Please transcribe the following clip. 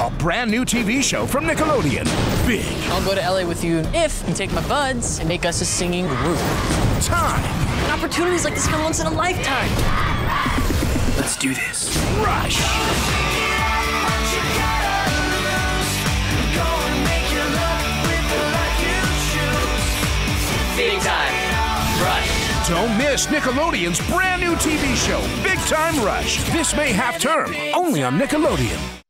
a brand new TV show from Nickelodeon. Big I'll go to LA with you if you take my buds and make us a singing group. Time. An opportunities like this come once in a lifetime. Let's do this. Rush. Big time. Rush. Don't miss Nickelodeon's brand new TV show, Big Time Rush. This May half term, only on Nickelodeon.